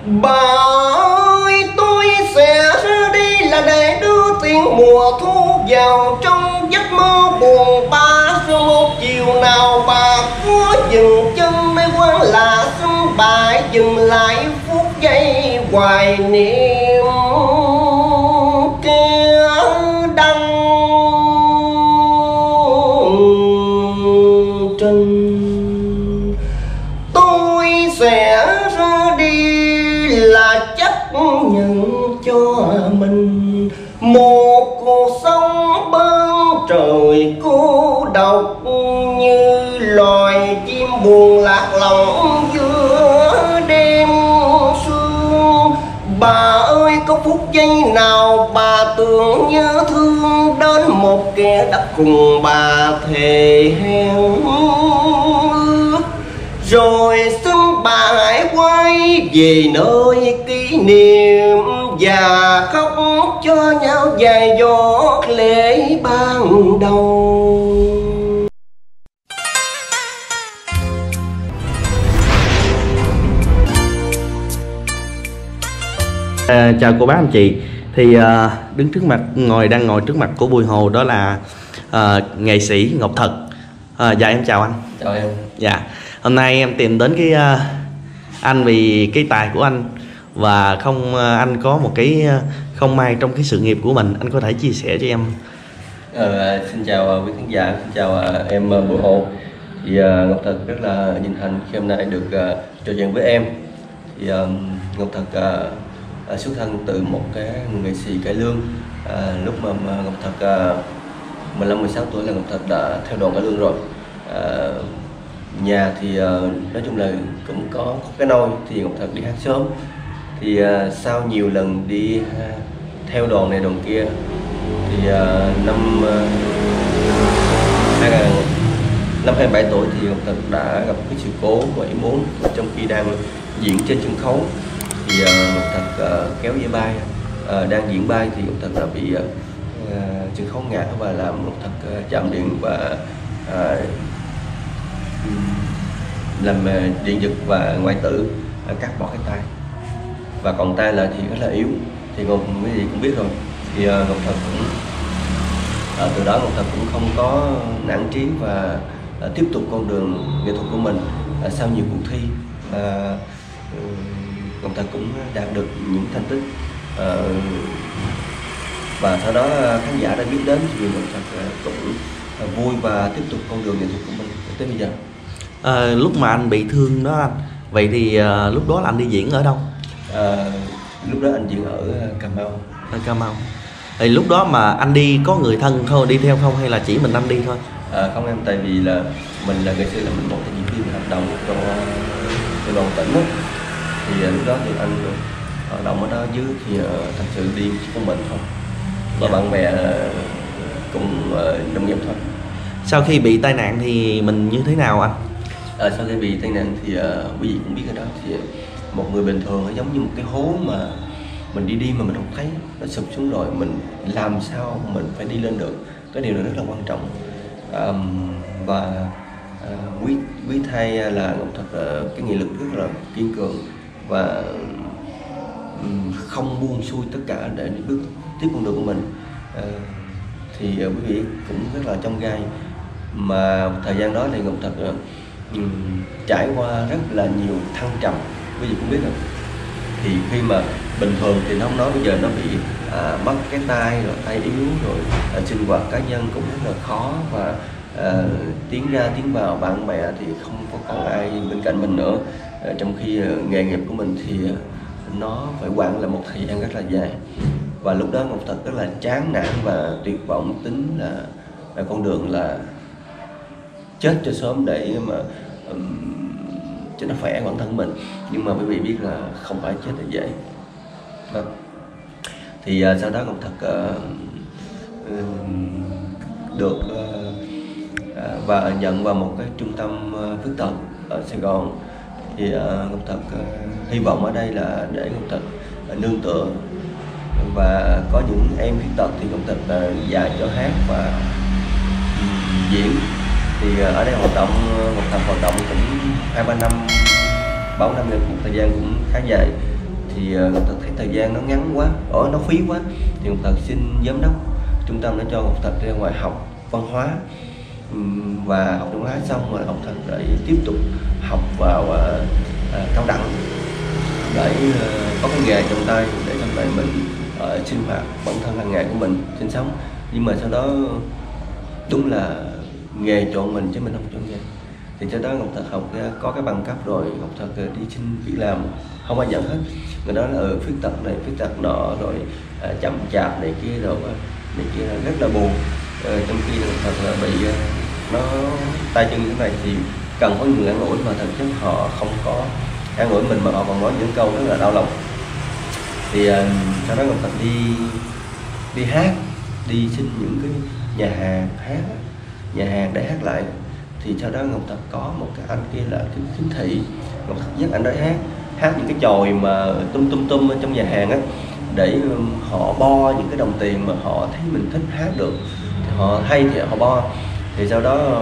Bà ơi, tôi sẽ ra đi là để đưa tiếng mùa thu vào trong giấc mơ buồn bã. Rồi một chiều nào bà có dừng chân nơi quán lạ sân bãi, dừng lại phút giây hoài niệm kia đăng trình. Tôi sẽ ra đi là chấp nhận cho mình một cuộc sống bên trời cô độc, như loài chim buồn lạc lõng giữa đêm sương. Bà ơi, có phút giây nào bà tưởng nhớ thương đến một kẻ đã cùng bà thề hẹn ước? Rồi xin bà hãy quay về nơi kỷ niệm và khóc cho nhau vài giọt lệ ban đầu. Chào cô bác anh chị. Thì đang ngồi trước mặt của Bùi Hồ đó là nghệ sĩ Ngọc Thật. Dạ em chào anh. Chào em. Dạ, hôm nay em tìm đến anh vì cái tài của anh, và anh có một cái không may trong cái sự nghiệp của mình, anh có thể chia sẻ cho em. Xin chào quý khán giả, xin chào em Bùi Hồ. Thì Ngọc Thật rất là vinh hạnh khi hôm nay được trò chuyện với em. Thì Ngọc Thật xuất thân từ một cái nghệ sĩ cải lương. Lúc mà Ngọc Thật 15-16 tuổi là Ngọc Thật đã theo đoàn cải lương rồi. Nhà thì nói chung là cũng có cái nôi, thì Ngọc Thật đi hát sớm. Thì sau nhiều lần đi theo đoàn này đoàn kia, thì năm 27 tuổi thì Ngọc Thật đã gặp cái sự cố ngoài ý muốn trong khi đang diễn trên sân khấu. Thì Ngọc Thật kéo dây bay, đang diễn bay thì Ngọc Thật là bị sân khấu ngã và làm Ngọc Thật chạm điện và làm điện giật và ngoại tử, cắt bỏ cái tay, và còn tay lại thì rất là yếu. Thì quý vị cũng biết rồi. Thì Ngọc Thật cũng từ đó Ngọc Thật cũng không có nản chí và tiếp tục con đường nghệ thuật của mình. Sau nhiều cuộc thi, Ngọc Thật cũng đạt được những thành tích, và sau đó khán giả đã biết đến thì Ngọc Thật cũng vui và tiếp tục con đường nghệ thuật của mình tới bây giờ. Lúc mà anh bị thương đó anh, vậy thì lúc đó là anh đi diễn ở đâu? Lúc đó anh diễn ở Cà Mau. Ở Cà Mau. Thì lúc đó mà anh đi có người thân thôi đi theo không, hay là chỉ mình anh đi thôi? Không em, tại vì là mình là nghệ sĩ, là mình một cái diễn viên hợp đồng cho đoàn tỉnh đó. Thì lúc đó thì anh hoạt động ở đó dưới thì thật sự đi chỉ có mình thôi, và bạn bè cùng đồng nghiệp thôi. Sau khi bị tai nạn thì mình như thế nào anh? Sau khi bị tai nạn thì quý vị cũng biết ở đó, thì một người bình thường nó giống như một cái hố mà mình đi mà mình không thấy, nó sụp xuống rồi mình làm sao mình phải đi lên được. Cái điều này rất là quan trọng. Và quý thay là Ngọc Thật cái nghị lực rất là kiên cường và không buông xuôi tất cả để đi bước tiếp con đường của mình. Thì quý vị cũng rất là trong gai, mà thời gian đó thì Ngọc Thật trải qua rất là nhiều thăng trầm, quý vị cũng biết rồi. Thì khi mà bình thường thì nó không nói, bây giờ nó bị mất cái tay, rồi tay yếu, rồi sinh hoạt cá nhân cũng rất là khó, và tiến ra tiến vào bạn bè thì không có còn ai bên cạnh mình nữa. Trong khi nghề nghiệp của mình thì nó phải quản là một thời gian rất là dài. Và lúc đó Ngọc Thật rất là chán nản và tuyệt vọng, tính là con đường là chết cho sớm để mà cho nó khỏe bản thân mình. Nhưng mà quý vị biết là không phải chết là dễ. Thì sau đó Ngọc Thật được và nhận vào một cái trung tâm khuyết tật ở Sài Gòn. Thì Ngọc Thật hy vọng ở đây là để Ngọc Thật nương tựa, và có những em khuyết tật thì Ngọc Thật dạy cho hát và diễn. Thì ở đây Ngọc Thật hoạt động cũng 2-3 năm, 4 năm, một thời gian cũng khá dài. thì Ngọc Thật thấy thời gian nó ngắn quá, nó phí quá, thì Ngọc Thật xin giám đốc trung tâm đã cho Ngọc Thật ra ngoài học văn hóa, và học văn hóa xong rồi Ngọc Thật lại tiếp tục học vào cao đẳng để có cái nghề trong tay, để trong tay mình sinh hoạt bản thân hàng ngày của mình sinh sống. Nhưng mà sau đó đúng là nghề chọn mình chứ mình không chọn nghề. Thì sau đó Ngọc Thật học ra có cái bằng cấp rồi, Ngọc Thật đi xin việc làm không ai nhận hết. Người đó là khuyết tật này khuyết tật nọ, rồi chậm chạp này kia, rồi này kia, rất là buồn. Trong khi Ngọc Thật là bị nó tay chân như thế này thì cần có người an ủi, mà thực chất họ không có an ủi mình, mà họ còn nói những câu rất là đau lòng. Thì sau đó Ngọc Thật đi hát, đi xin những cái nhà hàng hát, nhà hàng để hát lại. Thì sau đó Ngọc Thật có một cái anh kia là cái khiếm thị, Ngọc Thật dắt anh đó hát những cái chòi mà tum ở trong nhà hàng á, để họ bo những cái đồng tiền mà họ thấy mình thích hát được, thì họ hay thì họ bo. Thì sau đó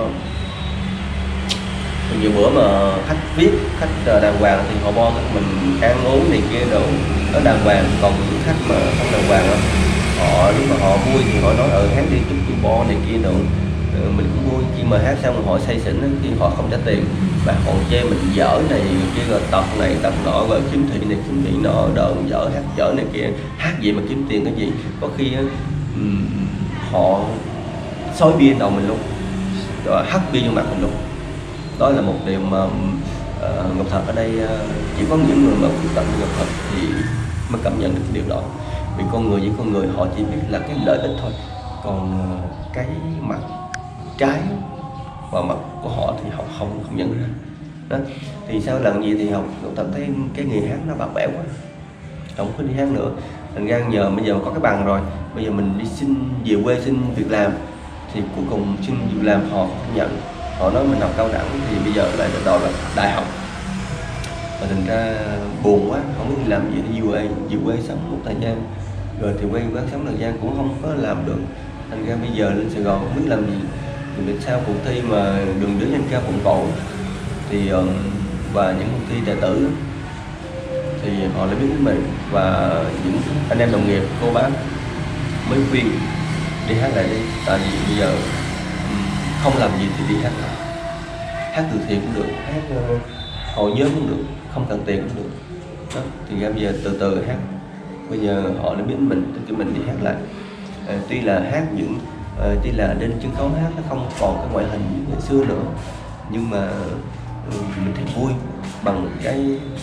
nhiều bữa mà khách VIP, khách đàng hoàng thì họ bo mình ăn uống này kia đồ nó đàng hoàng, còn những khách mà không đàng hoàng đó, họ lúc mà họ vui thì họ nói hát đi chút tôi bo này kia đồ, mình cũng vui. Khi mà hát xong họ say xỉn thì họ không trả tiền và họ chê mình dở này kia, rồi tật này tật nọ, rồi khiếm thị này khiếm thị nọ, đờn dở, hát dở này kia, hát gì mà kiếm tiền cái gì. Có khi họ xối bia đầu mình luôn, rồi hắt bia vô mặt mình luôn. Đó là một điều mà Ngọc Thật ở đây chỉ có những người mà khuyết tật như Ngọc Thật thì mới cảm nhận được cái điều đó. Vì con người với con người họ chỉ biết là cái lợi ích thôi, còn cái mặt trái và mặt của họ thì họ không nhận ra đó. Thì sau lần gì thì Ngọc Thật thấy cái nghề hát nó bạc bẽo quá, không có đi hát nữa. Thành ra giờ bây giờ có cái bằng rồi, bây giờ mình đi xin về quê xin việc làm, thì cuối cùng xin việc làm họ không nhận. Họ nói mình học cao đẳng thì bây giờ lại đòi là đại học, và thành ra buồn quá, không biết làm gì để về quê sống một thời gian, rồi thì quê sống thời gian cũng không có làm được. Thành ra bây giờ lên Sài Gòn không biết làm gì. Thì sau cuộc thi mà đường đến danh ca Phụng Cổ thì và những cuộc thi đệ tử thì họ lại biết đến mình, và những anh em đồng nghiệp, cô bác mới khuyên đi hát lại đi, tại vì bây giờ không làm gì thì đi hát lại, hát từ thiện cũng được, hát hội nhóm cũng được, không cần tiền cũng được đó. Thì ra bây giờ từ từ hát, bây giờ họ đã biết mình, thì mình đi hát lại. Tuy là hát những tuy là lên sân khấu hát nó không còn cái ngoại hình như ngày xưa nữa, nhưng mà mình thấy vui bằng cái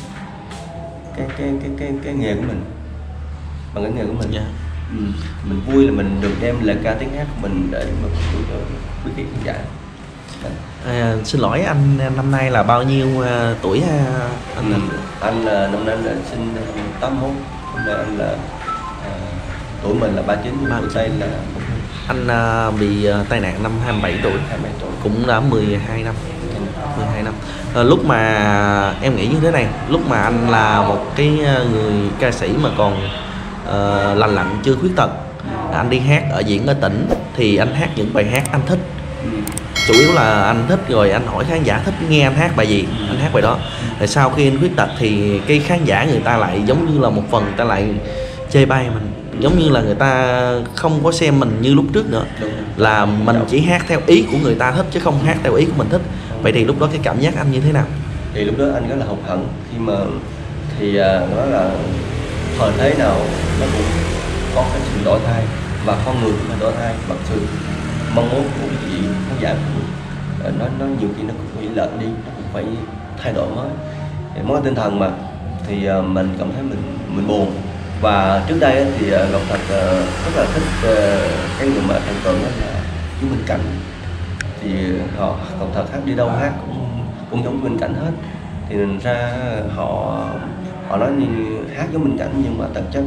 nghề của mình, bằng cái nghề của mình. Mình vui là mình được đem lời ca tiếng hát của mình để mà phục vụ cho quý vị khán giả. Xin lỗi anh năm nay là bao nhiêu tuổi anh? Anh là năm nay là sinh 81, hôm nay anh là tuổi mình là 39, tuổi Tây là anh bị tai nạn năm 27 tuổi, cũng đã 12 năm. 12 năm. Lúc mà em nghĩ như thế này, lúc mà anh là một cái người ca sĩ mà còn lành lặn chưa khuyết tật, anh đi hát ở diễn ở tỉnh thì anh hát những bài hát anh thích, chủ yếu là anh thích, rồi anh hỏi khán giả thích nghe anh hát bài gì, anh hát bài đó. Tại sau khi anh khuyết tật thì cái khán giả người ta lại giống như là một phần người ta lại chê bai mình, giống như là người ta không có xem mình như lúc trước nữa, là mình chỉ hát theo ý của người ta thích chứ không hát theo ý của mình thích. Vậy thì lúc đó cái cảm giác anh như thế nào? Thì lúc đó anh rất là hụt hẫng, khi mà thì nói là thời thế nào nó cũng có cái sự đổi thay, và con người cũng phải đổi thay, mặc sự mong muốn của quý vị khán giả nó nhiều khi nó cũng phải lệch đi, nó cũng phải thay đổi mới. Món tinh thần mà, thì mình cảm thấy mình buồn. Và trước đây thì Ngọc Thật rất là thích cái người mà thần tượng đó là chú Minh Cảnh. Thì Ngọc Thật hát đi đâu hát cũng giống Minh Cảnh hết. Thì mình ra họ nói như hát giống Minh Cảnh, nhưng mà thực chất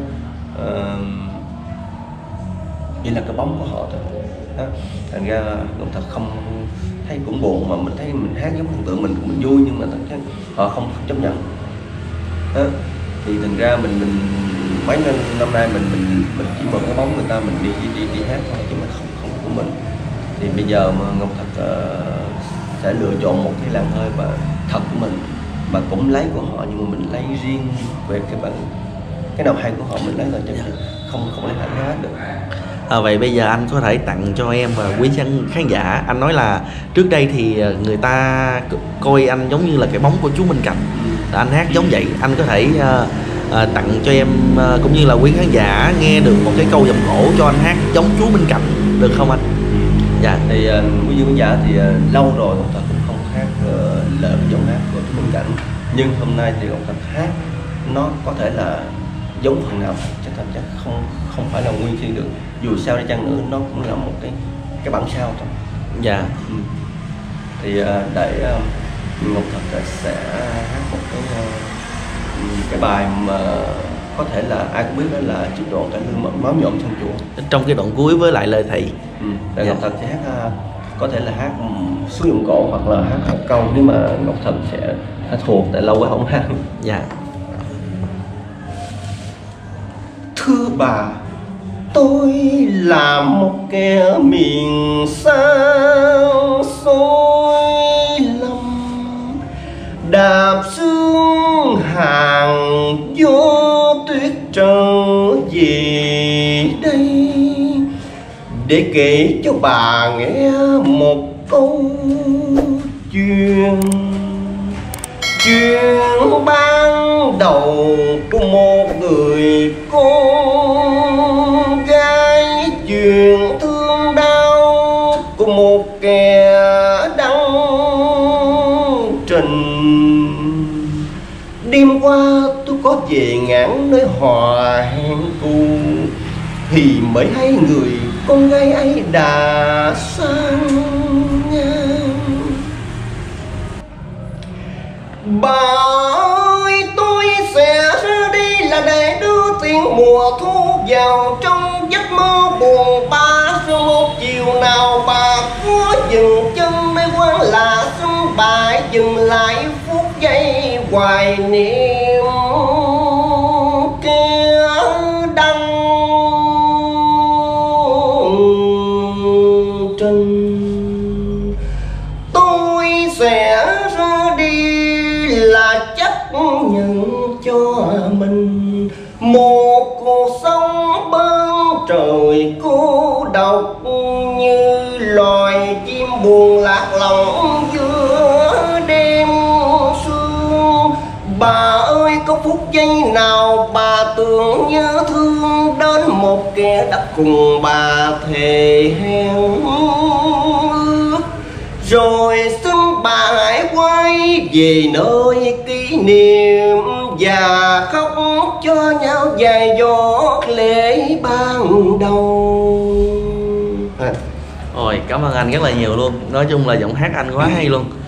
chỉ là cái bóng của họ thôi đó. Thành ra Ngọc Thật không thấy cũng buồn, mà mình thấy mình hát giống thần tượng mình cũng vui, nhưng mà thực chất họ không chấp nhận đó. Thì thành ra mình mấy năm nay mình chỉ mượn cái bóng người ta, mình đi hát thôi, chứ mà không của mình. Thì bây giờ mà Ngọc Thật sẽ lựa chọn một cái làn hơi và thật của mình, mà cũng lấy của họ, nhưng mà mình lấy riêng về cái bản cái nào hay của họ mình lấy thôi, chứ không lấy hát được. Vậy bây giờ anh có thể tặng cho em và quý khán giả, anh nói là trước đây thì người ta coi anh giống như là cái bóng của chú Minh Cảnh, anh hát giống vậy, anh có thể tặng cho em cũng như là quý khán giả nghe được một cái câu giọng cổ cho anh hát giống chú Minh Cảnh được không anh? Dạ. Thì quý vị khán giả thì lâu rồi Ngọc Thật cũng không hát lỡ cái giọng hát của chú Minh Cảnh, nhưng hôm nay thì Ngọc Thật hát nó có thể là giống phần nào chứ thật chắc không phải là nguyên thiên được, dù sao đi chăng nữa nó cũng là một cái bản sao thôi. Dạ. Thì để Ngọc Thật sẽ hát một cái bài mà có thể là ai cũng biết, đó là chiếc đoạn cải lương máu nhuộm sân chùa, trong cái đoạn cuối với lại lời thị. Để Ngọc Thật sẽ hát có thể là hát số giọng cổ hoặc là hát một câu, nếu mà Ngọc Thật sẽ thuộc tại lâu quá không hát. Dạ. Thưa bà, tôi là một kẻ miền xa xôi lầm, đạp sương hàng gió tuyết trở về đây để kể cho bà nghe một câu chuyện ban đầu của một người con gái, chuyện thương đau của một kẻ đăng trình. Đêm qua tôi có về ngã nơi hòa hẹn cũ, thì mới hay người con gái ấy đã sang ngang. Bà ơi, tôi sẽ ra đi là để đưa tiếng mùa thu vào trong giấc mơ buồn bã. Sau một chiều nào bà có dừng chân nơi quán lạ sân bãi, dừng lại phút giây hoài niệm kia đăng trên. Tôi sẽ ra đi là chấp nhận cho mình một cuộc sống bên trời cô độc, như loài chim buồn lạc lõng giữa đêm sương. Bà ơi, có phút giây nào bà tưởng nhớ thương đến một kẻ đã cùng bà thề hẹn ước, rồi xin bà hãy quay về nơi kỷ niệm và khóc cho nhau vài giọt lệ ban đầu. Ôi, cảm ơn anh rất là nhiều luôn. Nói chung là giọng hát anh quá hay luôn.